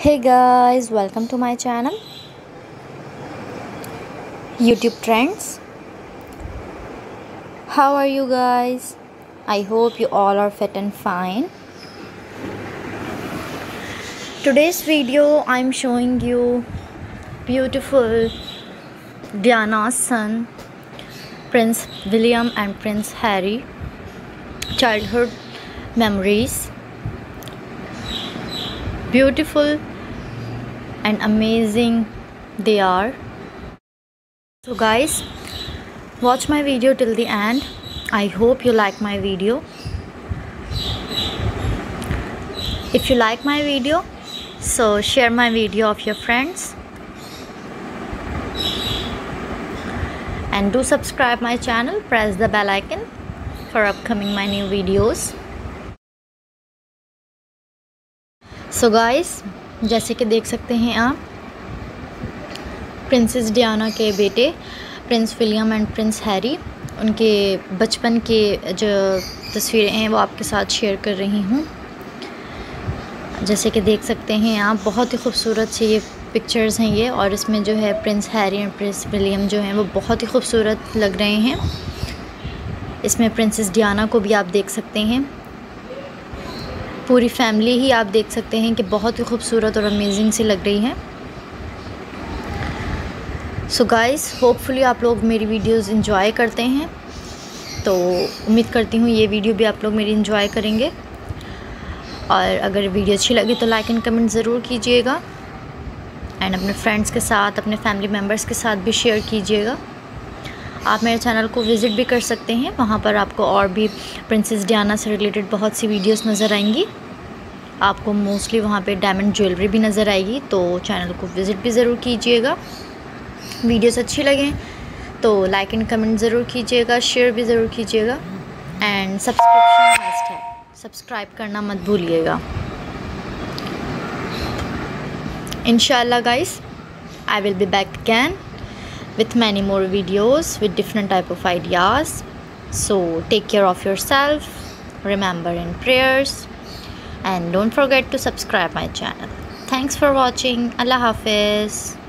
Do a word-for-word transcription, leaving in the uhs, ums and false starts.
Hey guys, welcome to my channel YouTube Trends. How are you guys? I hope you all are fit and fine. Today's video I'm showing you beautiful Diana's son Prince William and Prince Harry childhood memories. Beautiful and amazing they are. So guys, watch my video till the end. I hope you like my video. If you like my video, so share my video of your friends and do subscribe my channel. Press the bell icon for upcoming my new videos. So so guys, जैसे कि देख सकते हैं आप, princess Diana के बेटे prince William and prince Harry, उनके बचपन के जो तस्वीरें हैं वो आपके साथ शेयर कर रही हूँ। जैसे कि देख सकते हैं आप, बहुत ही खूबसूरत से ये पिक्चर्स हैं ये, और इसमें जो है prince Harry and prince William जो हैं वो बहुत ही खूबसूरत लग रहे हैं। इसमें प्रिंसेस डियाना को भी आप देख सकते हैं, पूरी फैमिली ही आप देख सकते हैं कि बहुत ही खूबसूरत और अमेजिंग सी लग रही है। सो गाइस, होपफुली आप लोग मेरी वीडियोस एंजॉय करते हैं, तो उम्मीद करती हूँ ये वीडियो भी आप लोग मेरी एंजॉय करेंगे। और अगर वीडियो अच्छी लगी तो लाइक एंड कमेंट ज़रूर कीजिएगा, एंड अपने फ्रेंड्स के साथ, अपने फैमिली मेम्बर्स के साथ भी शेयर कीजिएगा। आप मेरे चैनल को विज़िट भी कर सकते हैं, वहाँ पर आपको और भी प्रिंसेस डियाना से रिलेटेड बहुत सी वीडियोस नज़र आएंगी। आपको मोस्टली वहाँ पे डायमंड ज्वेलरी भी नज़र आएगी, तो चैनल को विज़िट भी ज़रूर कीजिएगा। वीडियोस अच्छी लगें तो लाइक एंड कमेंट ज़रूर कीजिएगा, शेयर भी ज़रूर कीजिएगा, एंड सब्सक्रिप्शन मस्ट है, सब्सक्राइब करना मत भूलिएगा। इंशाल्लाह guys, I will be back again with many more videos with different type of ideas. So take care of yourself, remember in prayers, and don't forget to subscribe my channel. Thanks for watching. Allah Hafiz.